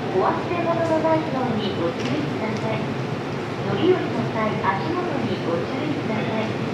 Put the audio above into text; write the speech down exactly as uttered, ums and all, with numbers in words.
お忘れ物のないようにご注意ください。乗り降りの際、足元にご注意ください。